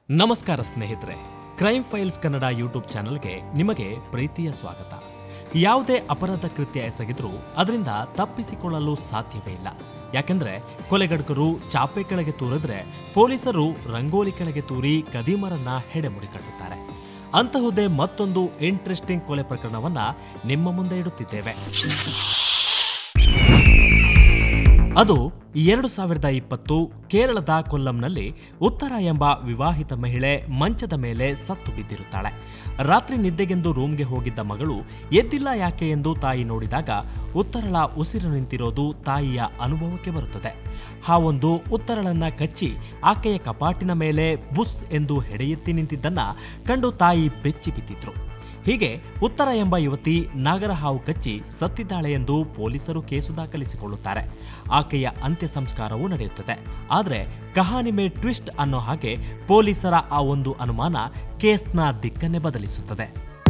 ನಮಸ್ಕಾರ ಸ್ನೇಹಿತರೆ, crime files Kannada YouTube ಚಾನೆಲ್ಗೆ ನಿಮಗೆ ಪ್ರೀತಿಯ ಸ್ವಾಗತ. ಯಾವುದೇ ಅಪರಾಧ ಕೃತ್ಯ ಎಸಗಿದ್ರೂ ಅದರಿಂದ ತಪ್ಪಿಸಿಕೊಳ್ಳಲು ಸಾಧ್ಯವೇ ಇಲ್ಲ. ಯಾಕೆಂದ್ರೆ ಕೊಲೆಗಡಕರು ಚಾಪೆ ಕೆಳಗೆ ತೂರಿದ್ರೆ ಪೊಲೀಸರು ರಂಗೋಲಿ ಕೆಳಗೆ ತೂರಿ ಕದೀಮರನ್ನ ಹೆಡೆಮುರಿ ಕಟ್ಟುತ್ತಾರೆ. ಅಂತಹುದೇ ಮತ್ತೊಂದು ಇಂಟ್ರೆಸ್ಟಿಂಗ್ ಕೊಲೆ ಪ್ರಕರಣವನ್ನ ನಿಮ್ಮ ಮುಂದೆ ಇಡುತ್ತಿದ್ದೇವೆ. ಅದು 2020 ಕೇರಳದ ಕೊಲ್ಲಂನಲ್ಲಿ ಉತ್ತರ ಎಂಬ ವಿವಾಹಿತ ಮಹಿಳೆ ಮಂಚದ ಮೇಲೆ ಸತ್ತು ಬಿದ್ದಿರುತ್ತಾಳೆ. ರಾತ್ರಿ ನಿದ್ದೆಗೆಂದು ರೂಮ್ಗೆ ಹೋಗಿದ್ದ ಮಗಳು ಎದ್ದಿಲ್ಲ ಯಾಕೆ ಎಂದು ತಾಯಿ ನೋಡಿದಾಗ ಉತ್ತರಳ ಉಸಿರು ನಿಂತಿರೋದು ತಾಯಿಯ ಅನುಭವಕ್ಕೆ ಬರುತ್ತದೆ. ಹಾವೊಂದು ಉತ್ತರಳನ್ನ ಕಚ್ಚಿ ಆಕೆಯ ಕಪಾಟಿನ ಮೇಲೆ ಬುಸ್ ಎಂದು ಹೆಡೆಯೆತ್ತಿ ನಿಂತಿದ್ದನ್ನ ಕಂಡು ತಾಯಿ ಬೆಚ್ಚಿ ಬಿದ್ದಿದ್ರು. ಹೀಗೆ ಉತ್ತರ ಎಂಬ ಯುವತಿ ನಾಗರ ಹಾವು ಕಚ್ಚಿ ಸತ್ತಿದ್ದಾಳೆ ಎಂದು ಪೊಲೀಸರು ಕೇಸು ದಾಖಲಿಸಿಕೊಳ್ಳುತ್ತಾರೆ. ಆಕೆಯ ಅಂತ್ಯ ಸಂಸ್ಕಾರವೂ ನಡೆಯುತ್ತದೆ. ಆದರೆ ಕಹಾನಿ ಮೇ ಟ್ವಿಸ್ಟ್ ಅನ್ನೋ ಹಾಗೆ ಪೊಲೀಸರ ಆ ಒಂದು ಅನುಮಾನ ಕೇಸ್ನ ದಿಕ್ಕನ್ನೇ ಬದಲಿಸುತ್ತದೆ.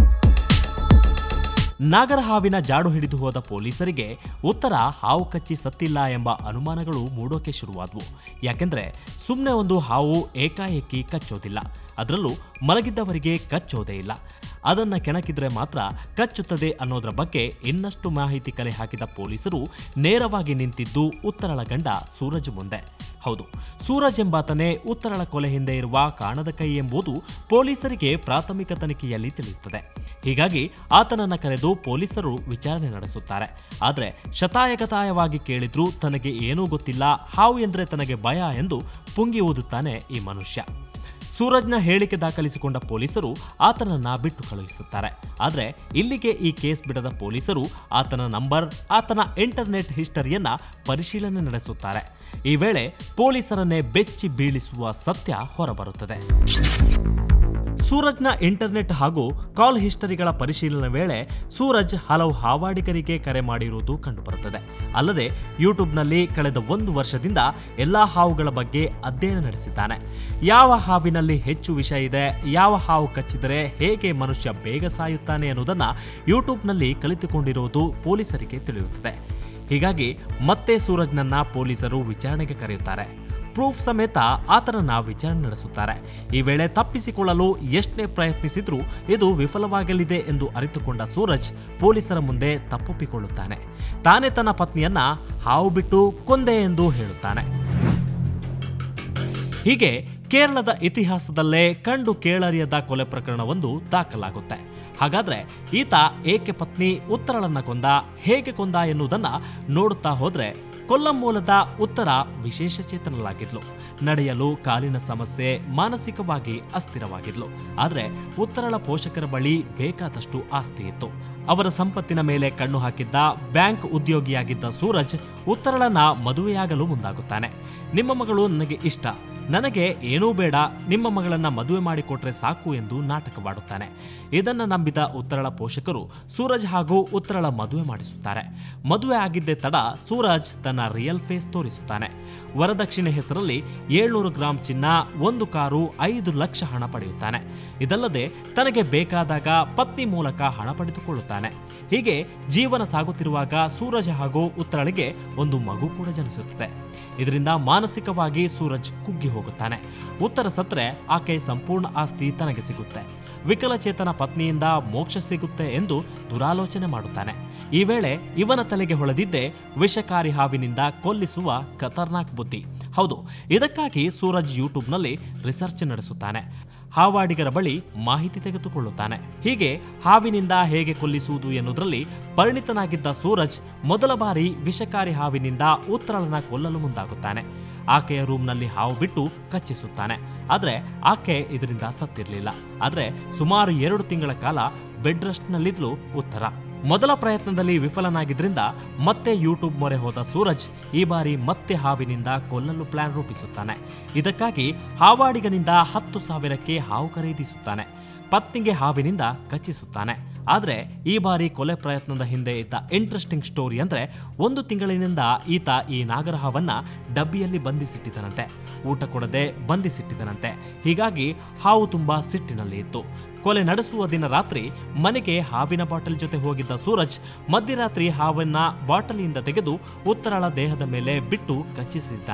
ನಾಗರ ಹಾವಿನ ಜಾಡು ಹಿಡಿದು ಹೋದ ಪೊಲೀಸರಿಗೆ ಉತ್ತರ ಹಾವು ಕಚ್ಚಿ ಸತ್ತಿಲ್ಲ ಎಂಬ ಅನುಮಾನಗಳು ಮೂಡೋಕೆ ಶುರುವಾದವು. ಯಾಕೆಂದ್ರೆ ಸುಮ್ಮನೆ ಒಂದು ಹಾವು ಏಕಾಏಕಿ ಕಚ್ಚೋದಿಲ್ಲ, ಅದರಲ್ಲೂ ಮಲಗಿದ್ದವರಿಗೆ ಕಚ್ಚೋದೇ ಇಲ್ಲ. ಅದನ್ನ ಕೆಣಕಿದ್ರೆ ಮಾತ್ರ ಕಚ್ಚುತ್ತದೆ ಅನ್ನೋದರ ಬಗ್ಗೆ ಇನ್ನಷ್ಟು ಮಾಹಿತಿ ಕಲೆ ಹಾಕಿದ ಪೊಲೀಸರು ನೇರವಾಗಿ ನಿಂತಿದ್ದು ಉತ್ತರಳ ಗಂಡ ಸೂರಜ್ ಮುಂದೆ. ಹೌದು, ಸೂರಜ್ ಎಂಬಾತನೇ ಉತ್ತರಳ ಕೊಲೆ ಹಿಂದೆ ಇರುವ ಕಾಣದ ಕೈ ಎಂಬುದು ಪೊಲೀಸರಿಗೆ ಪ್ರಾಥಮಿಕ ತನಿಖೆಯಲ್ಲಿ ತಿಳಿಯುತ್ತದೆ. ಹೀಗಾಗಿ ಆತನನ್ನ ಕರೆದು ಪೊಲೀಸರು ವಿಚಾರಣೆ ನಡೆಸುತ್ತಾರೆ. ಆದರೆ ಶತಾಯಗತಾಯವಾಗಿ ಕೇಳಿದ್ರೂ ತನಗೆ ಏನೂ ಗೊತ್ತಿಲ್ಲ, ಹಾವು ಎಂದ್ರೆ ತನಗೆ ಭಯ ಎಂದು ಪುಂಗಿ ಊದುತ್ತಾನೆ ಈ ಮನುಷ್ಯ. ಸೂರಜ್ನ ಹೇಳಿಕೆ ದಾಖಲಿಸಿಕೊಂಡ ಪೊಲೀಸರು ಆತನನ್ನ ಬಿಟ್ಟು ಕಳುಹಿಸುತ್ತಾರೆ. ಆದರೆ ಇಲ್ಲಿಗೆ ಈ ಕೇಸ್ ಬಿಡದ ಪೊಲೀಸರು ಆತನ ನಂಬರ್, ಆತನ ಇಂಟರ್ನೆಟ್ ಹಿಸ್ಟರಿಯನ್ನ ಪರಿಶೀಲನೆ ನಡೆಸುತ್ತಾರೆ. ಈ ವೇಳೆ ಪೊಲೀಸರನ್ನೇ ಬೆಚ್ಚಿ ಬೀಳಿಸುವ ಸತ್ಯ ಹೊರಬರುತ್ತದೆ. ಸೂರಜ್ನ ಇಂಟರ್ನೆಟ್ ಹಾಗೂ ಕಾಲ್ ಹಿಸ್ಟರಿಗಳ ಪರಿಶೀಲನೆ ವೇಳೆ ಸೂರಜ್ ಹಲವು ಹಾವಾಡಿಗರಿಗೆ ಕರೆ ಮಾಡಿರುವುದು ಕಂಡುಬರುತ್ತದೆ. ಅಲ್ಲದೆ ಯೂಟ್ಯೂಬ್ನಲ್ಲಿ ಕಳೆದ 1 ವರ್ಷದಿಂದ ಎಲ್ಲಾ ಹಾವುಗಳ ಬಗ್ಗೆ ಅಧ್ಯಯನ ನಡೆಸಿದ್ದಾನೆ. ಯಾವ ಹಾವಿನಲ್ಲಿ ಹೆಚ್ಚು ವಿಷ ಇದೆ, ಯಾವ ಹಾವು ಕಚ್ಚಿದರೆ ಹೇಗೆ ಮನುಷ್ಯ ಬೇಗ ಸಾಯುತ್ತಾನೆ ಅನ್ನೋದನ್ನ ಯೂಟ್ಯೂಬ್ನಲ್ಲಿ ಕಲಿತುಕೊಂಡಿರುವುದು ಪೊಲೀಸರಿಗೆ ತಿಳಿಯುತ್ತದೆ. ಹೀಗಾಗಿ ಮತ್ತೆ ಸೂರಜ್ನನ್ನ ಪೊಲೀಸರು ವಿಚಾರಣೆಗೆ ಕರೆಯುತ್ತಾರೆ. ಪ್ರೂಫ್ ಸಮೇತ ಆತನನ್ನ ವಿಚಾರಣೆ ನಡೆಸುತ್ತಾರೆ. ಈ ವೇಳೆ ತಪ್ಪಿಸಿಕೊಳ್ಳಲು ಎಷ್ಟೇ ಪ್ರಯತ್ನಿಸಿದ್ರೂ ಇದು ವಿಫಲವಾಗಲಿದೆ ಎಂದು ಅರಿತುಕೊಂಡ ಸೂರಜ್ ಪೊಲೀಸರ ಮುಂದೆ ತಪ್ಪೊಪ್ಪಿಕೊಳ್ಳುತ್ತಾನೆ. ತಾನೇ ತನ್ನ ಪತ್ನಿಯನ್ನ ಹಾವು ಬಿಟ್ಟು ಕೊಂದೆ ಎಂದು ಹೇಳುತ್ತಾನೆ. ಹೀಗೆ ಕೇರಳದ ಇತಿಹಾಸದಲ್ಲೇ ಕಂಡು ಕೇಳರಿಯದ ಕೊಲೆ ಪ್ರಕರಣವೊಂದು ದಾಖಲಾಗುತ್ತೆ. ಹಾಗಾದ್ರೆ ಈತ ಏಕೆ ಪತ್ನಿ ಉತ್ತರಳನ್ನ ಕೊಂದ, ಹೇಗೆ ಕೊಂದ ಎನ್ನುವುದನ್ನ ನೋಡುತ್ತಾ ಹೋದ್ರೆ ಕೊಲ್ಲಂ ಮೂಲದ ಉತ್ತರ ವಿಶೇಷ ಚೇತನಲಾಗಿದ್ಲು. ನಡೆಯಲು ಕಾಲಿನ ಸಮಸ್ಯೆ, ಮಾನಸಿಕವಾಗಿ ಅಸ್ಥಿರವಾಗಿದ್ಲು. ಆದರೆ ಉತ್ತರಳ ಪೋಷಕರ ಬಳಿ ಬೇಕಾದಷ್ಟು ಆಸ್ತಿ ಇತ್ತು. ಅವರ ಸಂಪತ್ತಿನ ಮೇಲೆ ಕಣ್ಣು ಹಾಕಿದ್ದ ಬ್ಯಾಂಕ್ ಉದ್ಯೋಗಿಯಾಗಿದ್ದ ಸೂರಜ್ ಉತ್ತರಳನ್ನ ಮದುವೆಯಾಗಲು ಮುಂದಾಗುತ್ತಾನೆ. ನಿಮ್ಮ ಮಗಳು ನನಗೆ ಇಷ್ಟ, ನನಗೆ ಏನೂ ಬೇಡ, ನಿಮ್ಮ ಮಗಳನ್ನ ಮದುವೆ ಮಾಡಿಕೊಟ್ರೆ ಸಾಕು ಎಂದು ನಾಟಕವಾಡುತ್ತಾನೆ. ಇದನ್ನ ನಂಬಿದ ಉತ್ತರಳ ಪೋಷಕರು ಸೂರಜ್ ಹಾಗೂ ಉತ್ತರಳ ಮದುವೆ ಮಾಡಿಸುತ್ತಾರೆ. ಮದುವೆ ಆಗಿದ್ದೇ ತಡ ಸೂರಜ್ ತನ್ನ ರಿಯಲ್ ಫೇಸ್ ತೋರಿಸುತ್ತಾನೆ. ವರದಕ್ಷಿಣೆ ಹೆಸರಲ್ಲಿ 700 ಗ್ರಾಂ ಚಿನ್ನ, 1 ಕಾರು, 5 ಲಕ್ಷ ಹಣ ಪಡೆಯುತ್ತಾನೆ. ಇದಲ್ಲದೆ ತನಗೆ ಬೇಕಾದಾಗ ಪತ್ನಿ ಮೂಲಕ ಹಣ ಪಡೆದುಕೊಳ್ಳುತ್ತಾನೆ. ಹೀಗೆ ಜೀವನ ಸಾಗುತ್ತಿರುವಾಗ ಸೂರಜ್ ಹಾಗೂ ಉತ್ತರಳಿಗೆ ಒಂದು ಮಗು ಕೂಡ ಜನಿಸುತ್ತದೆ. ಇದರಿಂದ ಮಾನಸಿಕವಾಗಿ ಸೂರಜ್ ಕುಗ್ಗಿ ಹೋಗುತ್ತಾನೆ. ಉತ್ತರ ಸತ್ರೆ ಆಕೆ ಸಂಪೂರ್ಣ ಆಸ್ತಿ ತನಗೆ ಸಿಗುತ್ತೆ, ವಿಕಲಚೇತನ ಪತ್ನಿಯಿಂದ ಮೋಕ್ಷ ಸಿಗುತ್ತೆ ಎಂದು ದುರಾಲೋಚನೆ ಮಾಡುತ್ತಾನೆ. ಈ ವೇಳೆ ಇವನ ತಲೆಗೆ ಹೊಳೆದಿದ್ದೇ ವಿಷಕಾರಿ ಹಾವಿನಿಂದ ಕೊಲ್ಲಿಸುವ ಖತರ್ನಾಕ್ ಬುದ್ಧಿ. ಹೌದು, ಇದಕ್ಕಾಗಿ ಸೂರಜ್ ಯೂಟ್ಯೂಬ್ನಲ್ಲಿ ರಿಸರ್ಚ್ ನಡೆಸುತ್ತಾನೆ. ಹಾವಾಡಿಗರ ಬಳಿ ಮಾಹಿತಿ ತೆಗೆದುಕೊಳ್ಳುತ್ತಾನೆ. ಹೀಗೆ ಹಾವಿನಿಂದ ಹೇಗೆ ಕೊಲ್ಲಿಸುವುದು ಎನ್ನುವುದರಲ್ಲಿ ಪರಿಣಿತನಾಗಿದ್ದ ಸೂರಜ್ ಮೊದಲ ಬಾರಿ ವಿಷಕಾರಿ ಹಾವಿನಿಂದ ಉತ್ತರಳನ್ನ ಕೊಲ್ಲಲು ಮುಂದಾಗುತ್ತಾನೆ. ಆಕೆಯ ರೂಮ್ನಲ್ಲಿ ಹಾವು ಬಿಟ್ಟು ಕಚ್ಚಿಸುತ್ತಾನೆ. ಆದರೆ ಆಕೆ ಇದರಿಂದ ಸತ್ತಿರಲಿಲ್ಲ. ಆದರೆ ಸುಮಾರು 2 ತಿಂಗಳ ಕಾಲ ಬೆಡ್ ರೆಸ್ಟ್ನಲ್ಲಿದ್ಲು ಉತ್ತರ. ಮೊದಲ ಪ್ರಯತ್ನದಲ್ಲಿ ವಿಫಲನಾಗಿದ್ರಿಂದ ಮತ್ತೆ ಯೂಟ್ಯೂಬ್ ಮೊರೆ ಹೋದ ಸೂರಜ್ ಈ ಬಾರಿ ಮತ್ತೆ ಹಾವಿನಿಂದ ಕೊಲ್ಲಲು ಪ್ಲಾನ್ ರೂಪಿಸುತ್ತಾನೆ. ಇದಕ್ಕಾಗಿ ಹಾವಾಡಿಗನಿಂದ 10,000ಕ್ಕೆ ಹಾವು ಖರೀದಿಸುತ್ತಾನೆ. ಪತ್ನಿಗೆ ಹಾವಿನಿಂದ ಕಚ್ಚಿಸುತ್ತಾನೆ. ಆದರೆ ಈ ಬಾರಿ ಕೊಲೆ ಪ್ರಯತ್ನದ ಹಿಂದೆ ಇದ್ದ ಇಂಟ್ರೆಸ್ಟಿಂಗ್ ಸ್ಟೋರಿ ಅಂದ್ರೆ 1 ತಿಂಗಳಿನಿಂದ ಈತ ಈ ನಾಗರ ಹಾವನ್ನ ಡಬ್ಬಿಯಲ್ಲಿ ಬಂಧಿಸಿಟ್ಟಿದ್ದನಂತೆ. ಊಟ ಕೊಡದೆ ಬಂಧಿಸಿಟ್ಟಿದ್ದನಂತೆ. ಹೀಗಾಗಿ ಹಾವು ತುಂಬಾ ಸಿಟ್ಟಿನಲ್ಲಿ ಇತ್ತು. ಕೊಲೆ ನಡೆಸುವ ದಿನ ರಾತ್ರಿ ಮನೆಗೆ ಹಾವಿನ ಬಾಟಲ್ ಜೊತೆ ಹೋಗಿದ್ದ ಸೂರಜ್ ಮಧ್ಯರಾತ್ರಿ ಹಾವನ್ನ ಬಾಟಲಿಯಿಂದ ತೆಗೆದು ಉತ್ತರಳ ದೇಹದ ಮೇಲೆ ಬಿಟ್ಟು ಕಚ್ಚಿಸಿದ್ದಾನೆ.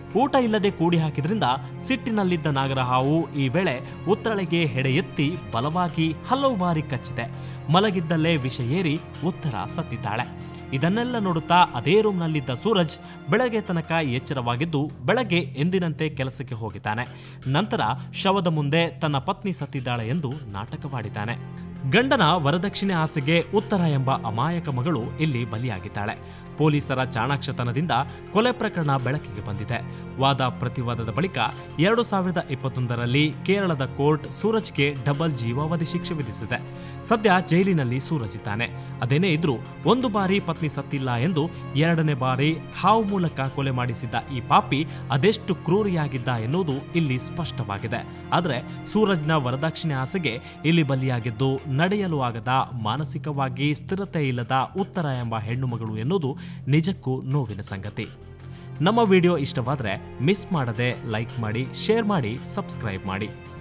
ಊಟ ಇಲ್ಲದೆ ಕೂಡಿ ಹಾಕಿದ್ರಿಂದ ಸಿಟ್ಟಿನಲ್ಲಿದ್ದ ನಾಗರಹಾವು ಈ ವೇಳೆ ಉತ್ತರಳಿಗೆ ಹೆಡೆ ಎತ್ತಿ ಬಲವಾಗಿ ಹಲವು ಬಾರಿ ಕಚ್ಚಿದೆ. ಮಲಗಿದ್ದಲ್ಲೇ ವಿಷ ಏರಿ ಉತ್ತರ ಸತ್ತಿದ್ದಾಳೆ. ಇದನ್ನೆಲ್ಲ ನೋಡುತ್ತಾ ಅದೇ ರೂಮ್ನಲ್ಲಿದ್ದ ಸೂರಜ್ ಬೆಳಗ್ಗೆ ತನಕ ಎಚ್ಚರವಾಗಿದ್ದು ಬೆಳಗ್ಗೆ ಎಂದಿನಂತೆ ಕೆಲಸಕ್ಕೆ ಹೋಗಿದ್ದಾನೆ. ನಂತರ ಶವದ ಮುಂದೆ ತನ್ನ ಪತ್ನಿ ಸತ್ತಿದ್ದಾಳೆ ಎಂದು ನಾಟಕವಾಡಿದ್ದಾನೆ. ಗಂಡನ ವರದಕ್ಷಿಣೆ ಆಸೆಗೆ ಉತ್ತರ ಎಂಬ ಅಮಾಯಕ ಮಗಳು ಇಲ್ಲಿ ಬಲಿಯಾಗಿದ್ದಾಳೆ. ಪೊಲೀಸರ ಚಾಣಾಕ್ಷತನದಿಂದ ಕೊಲೆ ಪ್ರಕರಣ ಬೆಳಕಿಗೆ ಬಂದಿದೆ. ವಾದ ಪ್ರತಿವಾದದ ಬಳಿಕ 2021ರಲ್ಲಿ ಕೇರಳದ ಕೋರ್ಟ್ ಸೂರಜ್ಗೆ ಡಬಲ್ ಜೀವಾವಧಿ ಶಿಕ್ಷೆ ವಿಧಿಸಿದೆ. ಸದ್ಯ ಜೈಲಿನಲ್ಲಿ ಸೂರಜ್ ಇದ್ದಾನೆ. ಅದೇನೇ ಇದ್ರೂ ಒಂದು ಬಾರಿ ಪತ್ನಿ ಸತ್ತಿಲ್ಲ ಎಂದು ಎರಡನೇ ಬಾರಿ ಹಾವು ಮೂಲಕ ಕೊಲೆ ಮಾಡಿಸಿದ್ದ ಈ ಪಾಪಿ ಅದೆಷ್ಟು ಕ್ರೂರಿಯಾಗಿದ್ದ ಎನ್ನುವುದು ಇಲ್ಲಿ ಸ್ಪಷ್ಟವಾಗಿದೆ. ಆದರೆ ಸೂರಜ್ನ ವರದಕ್ಷಿಣೆ ಆಸೆಗೆ ಇಲ್ಲಿ ಬಲಿಯಾಗಿದ್ದು ನಡೆಯಲು ಆಗದ, ಮಾನಸಿಕವಾಗಿ ಸ್ಥಿರತೆ ಇಲ್ಲದ ಉತ್ತರ ಎಂಬ ಹೆಣ್ಣು ಮಗಳು ಎನ್ನುವುದು ನಿಜಕ್ಕೂ ನೋವಿನ ಸಂಗತಿ. ನಮ್ಮ ವಿಡಿಯೋ ಇಷ್ಟವಾದರೆ ಮಿಸ್ ಮಾಡದೆ ಲೈಕ್ ಮಾಡಿ, ಶೇರ್ ಮಾಡಿ, ಸಬ್ಸ್ಕ್ರೈಬ್ ಮಾಡಿ.